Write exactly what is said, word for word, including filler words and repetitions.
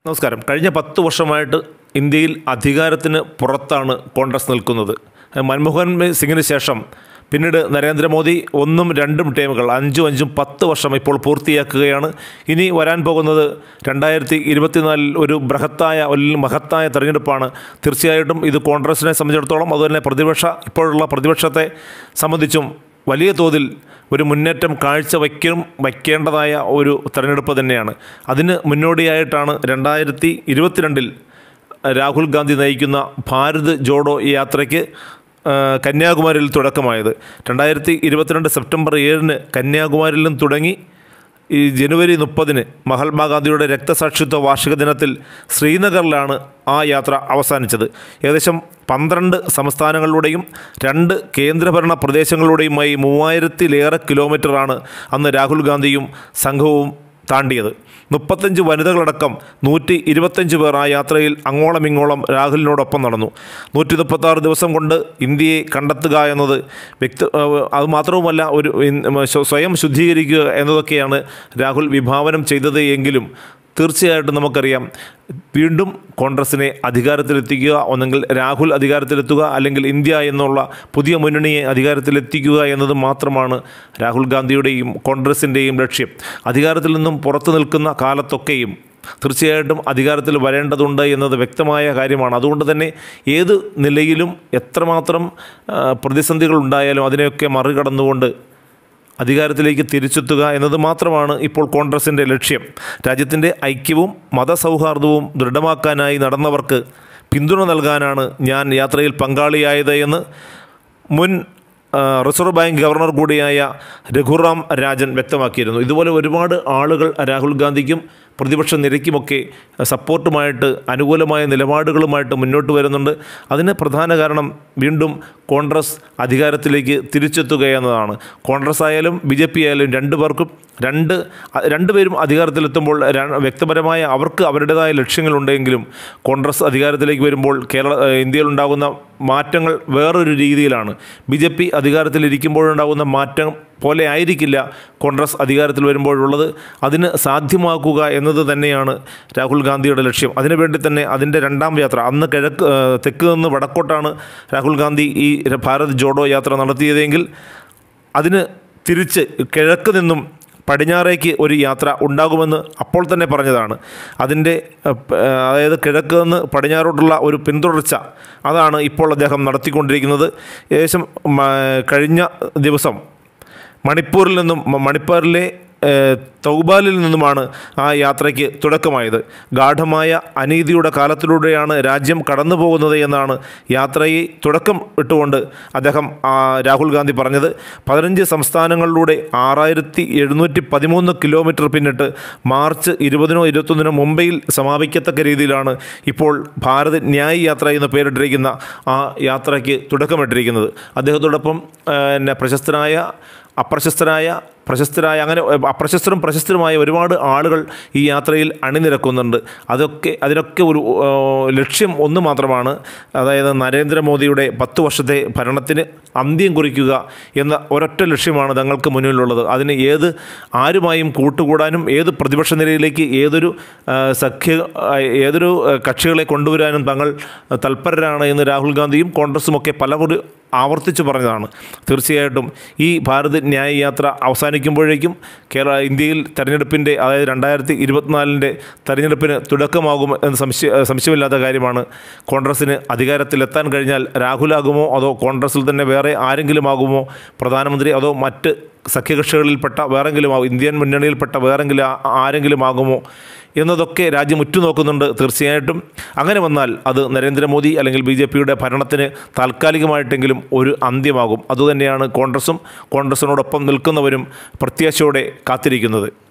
നമസ്കാരം. കഴിഞ്ഞ പത്ത് വർഷമായിട്ട് ഇന്ത്യയിൽ അധികാരത്തിന് പുറത്താണ് കോൺഗ്രസ് നിൽക്കുന്നത്. മൻമോഹൻ സിംഗിന് ശേഷം പിന്നീട് നരേന്ദ്രമോദി ഒന്നും രണ്ടും ടേമുകൾ അഞ്ചും അഞ്ചും പത്ത് വർഷം ഇപ്പോൾ പൂർത്തിയാക്കുകയാണ്. ഇനി വരാൻ പോകുന്നത് രണ്ടായിരത്തി ഇരുപത്തിനാലിൽ ഒരു ബൃഹത്തായ ഒരു മഹത്തായ തെരഞ്ഞെടുപ്പാണ്. തീർച്ചയായിട്ടും ഇത് കോൺഗ്രസിനെ സംബന്ധിച്ചിടത്തോളം അതുതന്നെ പ്രതിപക്ഷ ഇപ്പോഴുള്ള പ്രതിപക്ഷത്തെ സംബന്ധിച്ചും വലിയ തോതിൽ ഒരു മുന്നേറ്റം കാഴ്ച വയ്ക്കും വയ്ക്കേണ്ടതായ ഒരു തെരഞ്ഞെടുപ്പ് തന്നെയാണ്. അതിന് മുന്നോടിയായിട്ടാണ് രണ്ടായിരത്തി ഇരുപത്തിരണ്ടിൽ രാഹുൽ ഗാന്ധി നയിക്കുന്ന ഭാരത് ജോഡോ യാത്രയ്ക്ക് കന്യാകുമാരിയിൽ തുടക്കമായത്. രണ്ടായിരത്തി ഇരുപത്തിരണ്ട് സെപ്റ്റംബർ ഏഴിന് കന്യാകുമാരിയിൽ നിന്ന് തുടങ്ങി ഈ ജനുവരി മുപ്പതിന് മഹാത്മാഗാന്ധിയുടെ രക്തസാക്ഷിത്വ വാർഷിക ദിനത്തിൽ ശ്രീനഗറിലാണ് ആ യാത്ര അവസാനിച്ചത്. ഏകദേശം പന്ത്രണ്ട് സംസ്ഥാനങ്ങളിലൂടെയും രണ്ട് കേന്ദ്രഭരണ പ്രദേശങ്ങളിലൂടെയുമായി മൂവായിരത്തിലേറെ കിലോമീറ്ററാണ് അന്ന് രാഹുൽ ഗാന്ധിയും സംഘവും താണ്ടിയത്. മുപ്പത്തഞ്ച് വനിതകളടക്കം നൂറ്റി ഇരുപത്തഞ്ച് പേർ ആ യാത്രയിൽ അങ്ങോളം ഇങ്ങോളം രാഹുലിനോടൊപ്പം നടന്നു. നൂറ്റി മുപ്പത്താറ് ദിവസം കൊണ്ട് ഇന്ത്യയെ കണ്ടെത്തുക എന്നത് വ്യക്തി അതുമാത്രവുമല്ല ഒരു സ്വയം ശുദ്ധീകരിക്കുക എന്നതൊക്കെയാണ് രാഹുൽ വിഭാവനം ചെയ്തത്. എങ്കിലും തീർച്ചയായിട്ടും നമുക്കറിയാം, വീണ്ടും കോൺഗ്രസിനെ അധികാരത്തിലെത്തിക്കുക, ഒന്നെങ്കിൽ രാഹുൽ അധികാരത്തിലെത്തുക, അല്ലെങ്കിൽ ഇന്ത്യ എന്നുള്ള പുതിയ മുന്നണിയെ അധികാരത്തിലെത്തിക്കുക എന്നത് മാത്രമാണ് രാഹുൽ ഗാന്ധിയുടെയും കോൺഗ്രസിൻ്റെയും ലക്ഷ്യം. അധികാരത്തിൽ നിന്നും പുറത്തു നിൽക്കുന്ന കാലത്തൊക്കെയും തീർച്ചയായിട്ടും അധികാരത്തിൽ വരേണ്ടതുണ്ട് എന്നത് വ്യക്തമായ കാര്യമാണ്. അതുകൊണ്ട് തന്നെ ഏത് നിലയിലും എത്രമാത്രം പ്രതിസന്ധികൾ ഉണ്ടായാലും അതിനെയൊക്കെ മറികടന്നുകൊണ്ട് അധികാരത്തിലേക്ക് തിരിച്ചെത്തുക എന്നത് മാത്രമാണ് ഇപ്പോൾ കോൺഗ്രസിൻ്റെ ലക്ഷ്യം. രാജ്യത്തിൻ്റെ ഐക്യവും മതസൗഹാർദ്ദവും ദൃഢമാക്കാനായി നടന്നവർക്ക് പിന്തുണ നൽകാനാണ് ഞാൻ യാത്രയിൽ പങ്കാളിയായത് എന്ന് മുൻ റിസർവ് ബാങ്ക് ഗവർണർ കൂടിയായ രഘുറാം രാജൻ വ്യക്തമാക്കിയിരുന്നു. ഇതുപോലെ ഒരുപാട് ആളുകൾ രാഹുൽ ഗാന്ധിക്കും പ്രതിപക്ഷ നിരയ്ക്കുമൊക്കെ സപ്പോർട്ടുമായിട്ട് അനുകൂലമായ നിലപാടുകളുമായിട്ട് മുന്നോട്ട് വരുന്നുണ്ട്. അതിന് പ്രധാന കാരണം വീണ്ടും കോൺഗ്രസ് അധികാരത്തിലേക്ക് തിരിച്ചെത്തുക എന്നതാണ്. കോൺഗ്രസ് ആയാലും ബി ജെ പി ആയാലും രണ്ടു പേർക്കും രണ്ട് രണ്ടുപേരും അധികാരത്തിലെത്തുമ്പോൾ വ്യക്തിപരമായ അവർക്ക് അവരുടേതായ ലക്ഷ്യങ്ങളുണ്ടെങ്കിലും കോൺഗ്രസ് അധികാരത്തിലേക്ക് വരുമ്പോൾ കേരള ഇന്ത്യയിലുണ്ടാകുന്ന മാറ്റങ്ങൾ വേറൊരു രീതിയിലാണ്. ബി ജെ പി അധികാരത്തിലിരിക്കുമ്പോഴുണ്ടാകുന്ന മാറ്റം പോലെ ആയിരിക്കില്ല കോൺഗ്രസ് അധികാരത്തിൽ വരുമ്പോഴുള്ളത്. അതിന് സാധ്യമാക്കുക എന്നത് തന്നെയാണ് രാഹുൽ ഗാന്ധിയുടെ ലക്ഷ്യം. അതിനുവേണ്ടി തന്നെ അതിൻ്റെ രണ്ടാം യാത്ര അന്ന് കിഴക്ക് തെക്ക് നിന്ന് വടക്കോട്ടാണ് രാഹുൽ ഗാന്ധി ഈ ഭാരത് ജോഡോ യാത്ര നടത്തിയതെങ്കിൽ അതിന് തിരിച്ച് കിഴക്ക് നിന്നും പടിഞ്ഞാറേക്ക് ഒരു യാത്ര ഉണ്ടാകുമെന്ന് അപ്പോൾ തന്നെ പറഞ്ഞതാണ്. അതിൻ്റെ അതായത് കിഴക്ക് നിന്ന് പടിഞ്ഞാറോട്ടുള്ള ഒരു പിന്തുടർച്ച അതാണ് ഇപ്പോൾ അദ്ദേഹം നടത്തിക്കൊണ്ടിരിക്കുന്നത്. ഏകദേശം കഴിഞ്ഞ ദിവസം മണിപ്പൂരിൽ നിന്നും മണിപ്പൂരിലെ തൗബാലിൽ നിന്നുമാണ് ആ യാത്രയ്ക്ക് തുടക്കമായത്. ഗാഢമായ അനീതിയുടെ കാലത്തിലൂടെയാണ് രാജ്യം കടന്നു പോകുന്നത് എന്നാണ് യാത്രയെ തുടക്കം ഇട്ടുകൊണ്ട് അദ്ദേഹം രാഹുൽ ഗാന്ധി പറഞ്ഞത്. പതിനഞ്ച് സംസ്ഥാനങ്ങളിലൂടെ ആറായിരത്തി എഴുന്നൂറ്റി പതിമൂന്ന് കിലോമീറ്റർ പിന്നിട്ട് മാർച്ച് ഇരുപതിനോ ഇരുപത്തൊന്നിനോ മുംബൈയിൽ സമാപിക്കത്തക്ക രീതിയിലാണ് ഇപ്പോൾ ഭാരത് ന്യായ് യാത്ര എന്ന് പേരിട്ടിരിക്കുന്ന ആ യാത്രയ്ക്ക് തുടക്കമിട്ടിരിക്കുന്നത്. അദ്ദേഹത്തോടൊപ്പം പിന്നെ പ്രശസ്തനായ അപ്രശസ്തരായ പ്രശസ്തരായ അങ്ങനെ അപ്രശസ്തരും പ്രശസ്തരുമായ ഒരുപാട് ആളുകൾ ഈ യാത്രയിൽ അണിനിരക്കുന്നുണ്ട്. അതൊക്കെ അതിനൊക്കെ ഒരു ലക്ഷ്യം ഒന്ന് മാത്രമാണ്, അതായത് നരേന്ദ്രമോദിയുടെ പത്ത് വർഷത്തെ ഭരണത്തിന് അന്ത്യം കുറിക്കുക എന്ന ഒരൊറ്റ ലക്ഷ്യമാണ് തങ്ങൾക്ക് മുന്നിലുള്ളത്. അതിന് ഏത് ആരുമായും കൂട്ടുകൂടാനും ഏത് പ്രതിപക്ഷ നിരയിലേക്ക് ഏതൊരു സഖ്യ ഏതൊരു കക്ഷികളെ കൊണ്ടുവരാനും തങ്ങൾ തൽപരരാണ് എന്ന് രാഹുൽ ഗാന്ധിയും കോൺഗ്രസുമൊക്കെ പലകുറി ആവർത്തിച്ച് പറഞ്ഞതാണ്. തീർച്ചയായിട്ടും ഈ ഭാരത് ന്യായ് യാത്ര അവസാനിക്കുമ്പോഴേക്കും കേരള ഇന്ത്യയിൽ തെരഞ്ഞെടുപ്പിൻ്റെ അതായത് രണ്ടായിരത്തി ഇരുപത്തിനാലിൻ്റെ തെരഞ്ഞെടുപ്പിന് തുടക്കമാകും എന്ന് സംശയ സംശയമില്ലാത്ത കാര്യമാണ്. കോൺഗ്രസ്സിന് അധികാരത്തിലെത്താൻ കഴിഞ്ഞാൽ രാഹുലാകുമോ അതോ കോൺഗ്രസ്സിൽ തന്നെ വേറെ ആരെങ്കിലും ആകുമോ പ്രധാനമന്ത്രി, അതോ മറ്റ് സഖ്യകക്ഷികളിൽപ്പെട്ട വേറെങ്കിലും ആകും ഇന്ത്യൻ മുന്നണിയിൽപ്പെട്ട വേറെങ്കിലും ആരെങ്കിലും ആകുമോ എന്നതൊക്കെ രാജ്യം ഉറ്റുനോക്കുന്നുണ്ട്. തീർച്ചയായിട്ടും അങ്ങനെ വന്നാൽ അത് നരേന്ദ്രമോദി അല്ലെങ്കിൽ ബി ജെ പിയുടെ ഭരണത്തിന് താൽക്കാലികമായിട്ടെങ്കിലും ഒരു അന്ത്യമാകും. അതുതന്നെയാണ് കോൺഗ്രസും കോൺഗ്രസിനോടൊപ്പം നിൽക്കുന്നവരും പ്രത്യാശയോടെ കാത്തിരിക്കുന്നത്.